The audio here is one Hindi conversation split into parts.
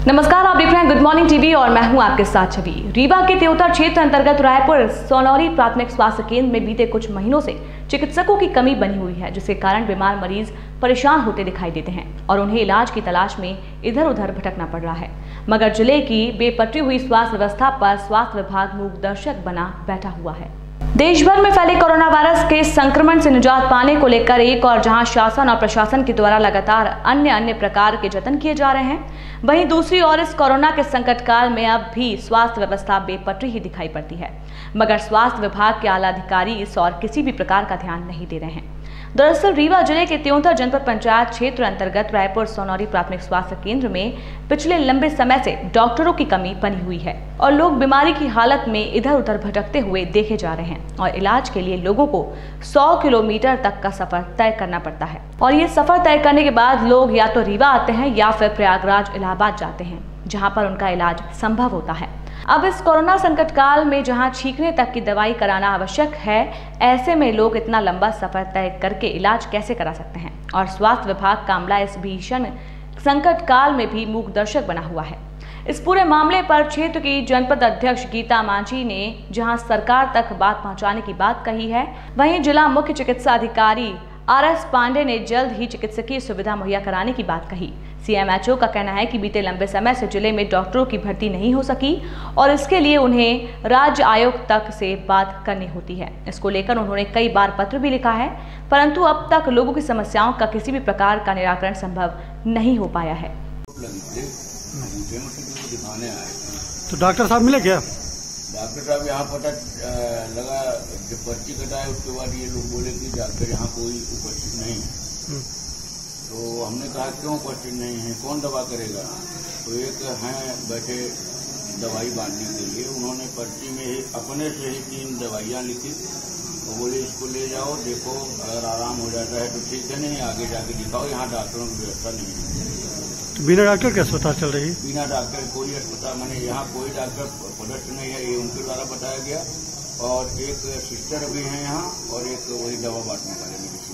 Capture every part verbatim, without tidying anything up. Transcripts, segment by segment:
नमस्कार, आप देख रहे हैं गुड मॉर्निंग टीवी और मैं हूं आपके साथ छवि। रीवा के त्योतर क्षेत्र अंतर्गत रायपुर सोनौरी प्राथमिक स्वास्थ्य केंद्र में बीते कुछ महीनों से चिकित्सकों की कमी बनी हुई है, जिसके कारण बीमार मरीज परेशान होते दिखाई देते हैं और उन्हें इलाज की तलाश में इधर उधर भटकना पड़ रहा है। मगर जिले की बेपटरी हुई स्वास्थ्य व्यवस्था पर स्वास्थ्य विभाग मूक दर्शक बना बैठा हुआ है। देश भर में फैले कोरोना वायरस के संक्रमण से निजात पाने को लेकर एक और जहां शासन और प्रशासन के द्वारा लगातार अन्य अन्य प्रकार के जतन किए जा रहे हैं, वहीं दूसरी ओर इस कोरोना के संकट काल में अब भी स्वास्थ्य व्यवस्था बेपटरी ही दिखाई पड़ती है। मगर स्वास्थ्य विभाग के आला अधिकारी इस और किसी भी प्रकार का ध्यान नहीं दे रहे हैं। दरअसल रीवा जिले के त्योतर जनपद पंचायत क्षेत्र अंतर्गत रायपुर सोनौरी प्राथमिक स्वास्थ्य केंद्र में पिछले लंबे समय से डॉक्टरों की कमी बनी हुई है और लोग बीमारी की हालत में इधर उधर भटकते हुए देखे जा रहे हैं और इलाज के लिए लोगों को सौ किलोमीटर तक का सफर तय करना पड़ता है और ये सफर तय करने के बाद लोग या तो रीवा आते हैं या फिर प्रयागराज इलाहाबाद जाते हैं, जहाँ पर उनका इलाज संभव होता है। अब इस कोरोना संकट काल में जहां छींकने तक की दवाई कराना आवश्यक है, ऐसे में लोग इतना लंबा सफर तय करके इलाज कैसे करा सकते हैं और स्वास्थ्य विभाग का अमला इस भीषण संकट काल में भी मूक दर्शक बना हुआ है। इस पूरे मामले पर क्षेत्र की जनपद अध्यक्ष गीता मांझी ने जहां सरकार तक बात पहुंचाने की बात कही है, वहीं जिला मुख्य चिकित्सा अधिकारी आर एस पांडे ने जल्द ही चिकित्सकीय सुविधा मुहैया कराने की बात कही। सी एम एच ओ का कहना है कि बीते लंबे समय से जिले में डॉक्टरों की भर्ती नहीं हो सकी और इसके लिए उन्हें राज्य आयोग तक से बात करनी होती है। इसको लेकर उन्होंने कई बार पत्र भी लिखा है, परंतु अब तक लोगों की समस्याओं का किसी भी प्रकार का निराकरण संभव नहीं हो पाया है। तो डॉक्टर साहब मिले क्या? डॉक्टर साहब यहाँ पता लगा जब पर्ची कटाए उसके बाद ये लोग बोले कि डॉक्टर यहाँ कोई उपस्थित नहीं है। तो हमने कहा क्यों उपस्थित नहीं है, कौन दवा करेगा? तो एक हैं बैठे दवाई बांटने के लिए, उन्होंने पर्ची में ही अपने से ही तीन दवाइयाँ लिखी। वो बोले इसको ले जाओ, देखो अगर आराम हो जाता है तो ठीक है, नहीं आगे जाके दिखाओ, यहाँ डॉक्टरों की व्यवस्था नहीं है। तो बिना डॉक्टर के अस्पताल चल रही? बिना डॉक्टर कोई अस्पताल, मैंने यहाँ कोई डॉक्टर पदस्थ नहीं है, ये उनके द्वारा बताया गया। और एक सिस्टर भी है यहाँ और एक वही दवा बांटने वाले मेडिसिन।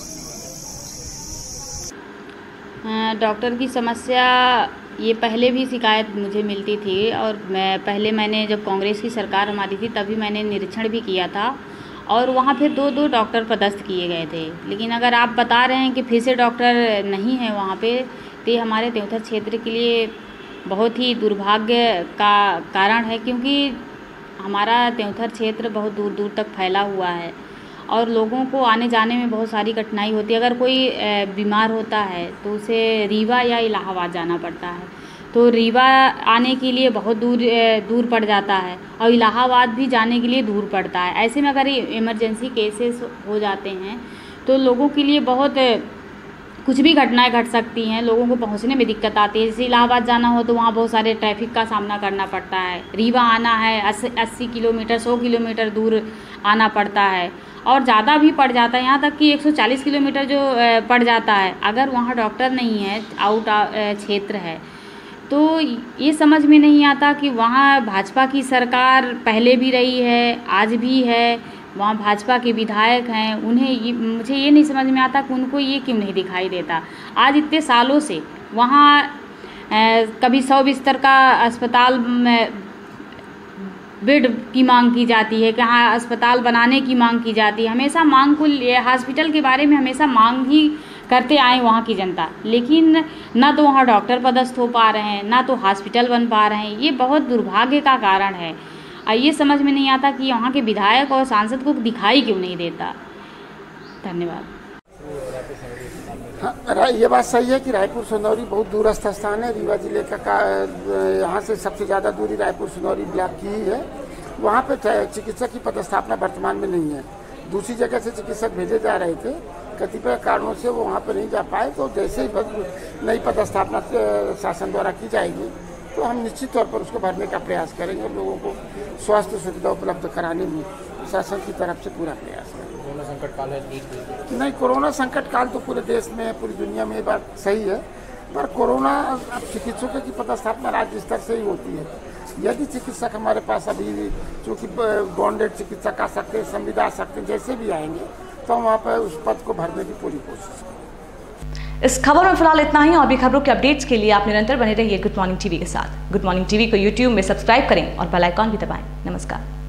डॉक्टर की समस्या ये पहले भी शिकायत मुझे मिलती थी और मैं पहले मैंने जब कांग्रेस की सरकार हमारी थी तभी मैंने निरीक्षण भी किया था और वहाँ फिर दो दो डॉक्टर पदस्थ किए गए थे। लेकिन अगर आप बता रहे हैं कि फिर से डॉक्टर नहीं है वहाँ पे, तो ये हमारे त्योतर क्षेत्र के लिए बहुत ही दुर्भाग्य का कारण है, क्योंकि हमारा त्योतर क्षेत्र बहुत दूर दूर तक फैला हुआ है और लोगों को आने जाने में बहुत सारी कठिनाई होती है। अगर कोई बीमार होता है तो उसे रीवा या इलाहाबाद जाना पड़ता है, तो रीवा आने के लिए बहुत दूर दूर पड़ जाता है और इलाहाबाद भी जाने के लिए दूर पड़ता है। ऐसे में अगर इमरजेंसी केसेस हो जाते हैं तो लोगों के लिए बहुत कुछ भी घटनाएं घट सकती हैं, लोगों को पहुंचने में दिक्कत आती है। जैसे इलाहाबाद जाना हो तो वहाँ बहुत सारे ट्रैफिक का सामना करना पड़ता है, रीवा आना है अस्सी किलोमीटर सौ किलोमीटर दूर आना पड़ता है और ज़्यादा भी पड़ जाता है, यहाँ तक कि एक सौ चालीस किलोमीटर जो पड़ जाता है। अगर वहाँ डॉक्टर नहीं है, आउट क्षेत्र है, तो ये समझ में नहीं आता कि वहाँ भाजपा की सरकार पहले भी रही है, आज भी है, वहाँ भाजपा के विधायक हैं, उन्हें ये, मुझे ये नहीं समझ में आता कि उनको ये क्यों नहीं दिखाई देता। आज इतने सालों से वहाँ कभी सौ बिस्तर का अस्पताल में बेड की मांग की जाती है, कहाँ अस्पताल बनाने की मांग की जाती है। हमेशा मांग को, हॉस्पिटल के बारे में हमेशा मांग ही करते आए वहाँ की जनता, लेकिन ना तो वहाँ डॉक्टर पदस्थ हो पा रहे हैं, ना तो हॉस्पिटल बन पा रहे हैं। ये बहुत दुर्भाग्य का कारण है और ये समझ में नहीं आता कि वहाँ के विधायक और सांसद को दिखाई क्यों नहीं देता। धन्यवाद। हाँ, ये बात सही है कि रायपुर सोनौरी बहुत दूरस्थ स्थान है। रीवा जिले का यहाँ से सबसे ज़्यादा दूरी रायपुर सोनौरी ब्लॉक की ही है। वहाँ पे चिकित्सक की पदस्थापना वर्तमान में नहीं है। दूसरी जगह से चिकित्सक भेजे जा रहे थे, कतिपय कारणों से वो वहाँ पर नहीं जा पाए। तो जैसे ही नई पदस्थापना शासन द्वारा की जाएगी तो हम निश्चित तौर पर उसको भरने का प्रयास करेंगे और लोगों को स्वास्थ्य सुविधा उपलब्ध कराने में शासन की तरफ से पूरा प्रयास करेंगे। कोरोना संकट काल है नहीं, कोरोना संकट काल तो पूरे देश में, पूरी दुनिया में ये बात सही है, पर कोरोना अब चिकित्सकों की पदस्थापना राज्य स्तर से ही होती है। यदि चिकित्सक हमारे पास अभी चूँकि बॉन्डेड चिकित्सक आ सकते हैं, संविदा आ सकते हैं, जैसे भी आएंगे तो हम वहाँ पर उस पद को भरने की पूरी कोशिश करेंगे। इस खबर में फिलहाल इतना ही। और भी खबरों के अपडेट्स के लिए आप निरंतर बने रहिए गुड मॉर्निंग टीवी के साथ। गुड मॉर्निंग टीवी को यूट्यूब में सब्सक्राइब करें और बेल आइकॉन भी दबाएं। नमस्कार।